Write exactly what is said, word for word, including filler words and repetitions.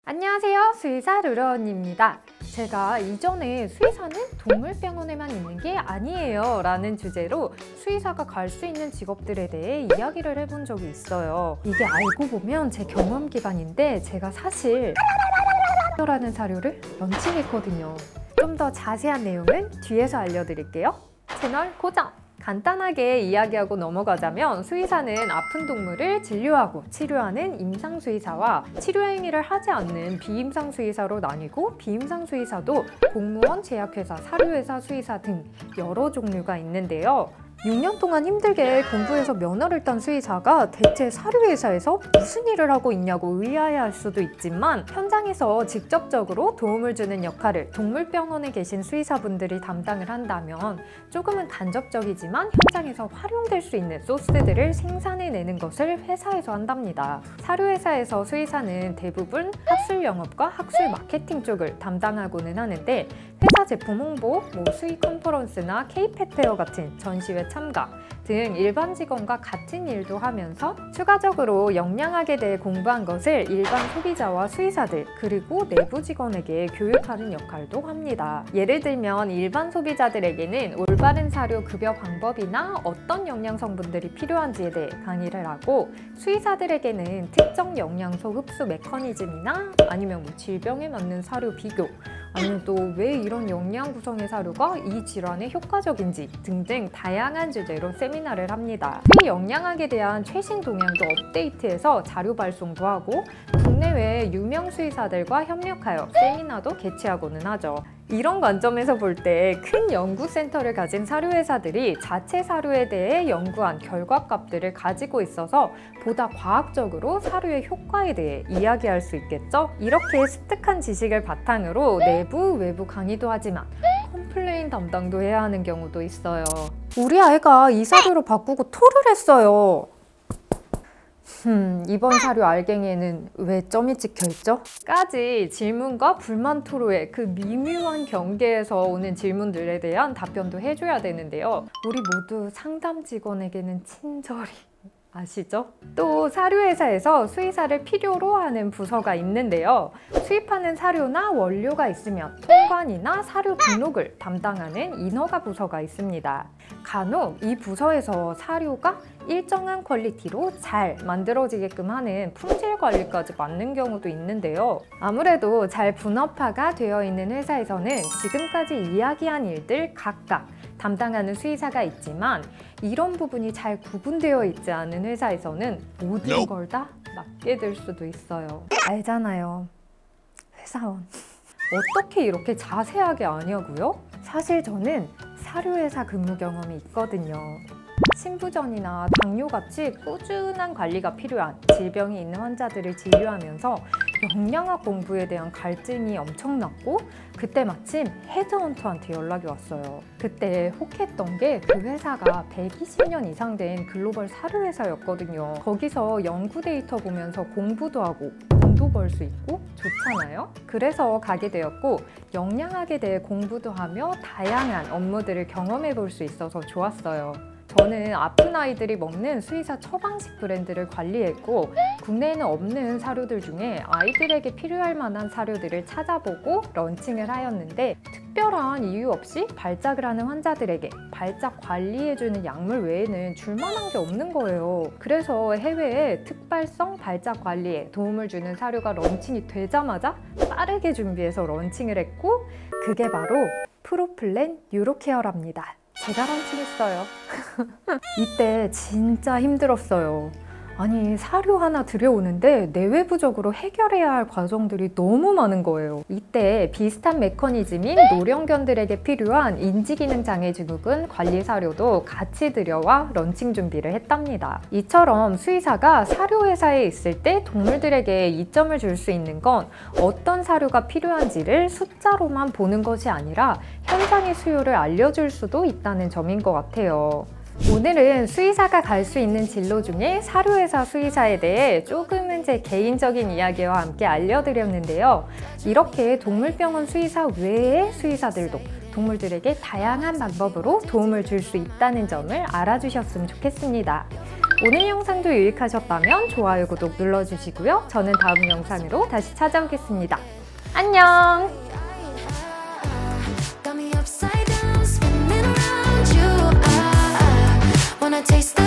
안녕하세요, 수의사 루루언니입니다. 제가 이전에 수의사는 동물병원에만 있는 게 아니에요 라는 주제로 수의사가 갈 수 있는 직업들에 대해 이야기를 해본 적이 있어요. 이게 알고 보면 제 경험 기반인데 제가 사실 라는 사료를 런칭했거든요. 좀 더 자세한 내용은 뒤에서 알려드릴게요. 채널 고정! 간단하게 이야기하고 넘어가자면 수의사는 아픈 동물을 진료하고 치료하는 임상수의사와 치료 행위를 하지 않는 비임상수의사로 나뉘고, 비임상수의사도 공무원, 제약회사, 사료회사 수의사 등 여러 종류가 있는데요. 육 년 동안 힘들게 공부해서 면허를 딴 수의사가 대체 사료회사에서 무슨 일을 하고 있냐고 의아해할 수도 있지만, 현장에서 직접적으로 도움을 주는 역할을 동물병원에 계신 수의사분들이 담당을 한다면 조금은 간접적이지만 현장에서 활용될 수 있는 소스들을 생산해내는 것을 회사에서 한답니다. 사료회사에서 수의사는 대부분 학술 영업과 학술 마케팅 쪽을 담당하고는 하는데, 회사 제품 홍보, 뭐 수의 컨퍼런스나 K펫페어 같은 전시회 참가 등 일반 직원과 같은 일도 하면서 추가적으로 영양학에 대해 공부한 것을 일반 소비자와 수의사들 그리고 내부 직원에게 교육하는 역할도 합니다. 예를 들면 일반 소비자들에게는 올바른 사료 급여 방법이나 어떤 영양 성분들이 필요한지에 대해 강의를 하고, 수의사들에게는 특정 영양소 흡수 메커니즘이나 아니면 뭐 질병에 맞는 사료 비교, 아니면 또 왜 이런 영양 구성의 사료가 이 질환에 효과적인지 등등 다양한 주제로 세미나를 합니다. 수의 영양학에 대한 최신 동향도 업데이트해서 자료 발송도 하고, 국내외 유명 수의사들과 협력하여 세미나도 개최하고는 하죠. 이런 관점에서 볼 때 큰 연구센터를 가진 사료회사들이 자체 사료에 대해 연구한 결과값들을 가지고 있어서 보다 과학적으로 사료의 효과에 대해 이야기할 수 있겠죠? 이렇게 습득한 지식을 바탕으로 내부, 외부 강의도 하지만 컴플레인 담당도 해야 하는 경우도 있어요. 우리 아이가 이 사료로 바꾸고 토를 했어요. 음, 이번 사료 알갱이에는 왜 점이 찍혀있죠? 까지 질문과 불만 토로의 그 미묘한 경계에서 오는 질문들에 대한 답변도 해줘야 되는데요. 우리 모두 상담 직원에게는 친절히 아시죠? 또 사료회사에서 수의사를 필요로 하는 부서가 있는데요. 수입하는 사료나 원료가 있으면 통관이나 사료 등록을 담당하는 인허가 부서가 있습니다. 간혹 이 부서에서 사료가 일정한 퀄리티로 잘 만들어지게끔 하는 품질 관리까지 맡는 경우도 있는데요. 아무래도 잘 분업화가 되어 있는 회사에서는 지금까지 이야기한 일들 각각 담당하는 수의사가 있지만, 이런 부분이 잘 구분되어 있지 않은 회사에서는 모든 걸 다 맡게 될 수도 있어요. 알잖아요, 회사원. 어떻게 이렇게 자세하게 아냐고요? 사실 저는 사료회사 근무 경험이 있거든요. 신부전이나 당뇨같이 꾸준한 관리가 필요한 질병이 있는 환자들을 진료하면서 영양학 공부에 대한 갈증이 엄청났고, 그때 마침 헤드헌터한테 연락이 왔어요. 그때 혹했던 게 그 회사가 백이십 년 이상 된 글로벌 사료회사였거든요. 거기서 연구 데이터 보면서 공부도 하고 돈도 벌 수 있고 좋잖아요? 그래서 가게 되었고, 영양학에 대해 공부도 하며 다양한 업무들을 경험해 볼 수 있어서 좋았어요. 저는 아픈 아이들이 먹는 수의사 처방식 브랜드를 관리했고, 국내에는 없는 사료들 중에 아이들에게 필요할 만한 사료들을 찾아보고 런칭을 하였는데, 특별한 이유 없이 발작을 하는 환자들에게 발작 관리해주는 약물 외에는 줄만한 게 없는 거예요. 그래서 해외에 특발성 발작 관리에 도움을 주는 사료가 런칭이 되자마자 빠르게 준비해서 런칭을 했고, 그게 바로 프로플랜 유로케어랍니다. 제가 런칭했어요. 이때 진짜 힘들었어요. 아니, 사료 하나 들여오는데 내외부적으로 해결해야 할 과정들이 너무 많은 거예요. 이때 비슷한 메커니즘인 노령견들에게 필요한 인지기능 장애 증후군 관리 사료도 같이 들여와 런칭 준비를 했답니다. 이처럼 수의사가 사료회사에 있을 때 동물들에게 이점을 줄 수 있는 건 어떤 사료가 필요한지를 숫자로만 보는 것이 아니라 현장의 수요를 알려줄 수도 있다는 점인 것 같아요. 오늘은 수의사가 갈 수 있는 진로 중에 사료회사 수의사에 대해 조금은 제 개인적인 이야기와 함께 알려드렸는데요. 이렇게 동물병원 수의사 외의 수의사들도 동물들에게 다양한 방법으로 도움을 줄 수 있다는 점을 알아주셨으면 좋겠습니다. 오늘 영상도 유익하셨다면 좋아요, 구독 눌러주시고요. 저는 다음 영상으로 다시 찾아오겠습니다. 안녕! Got me upside down, spinning around you. I, I wanna taste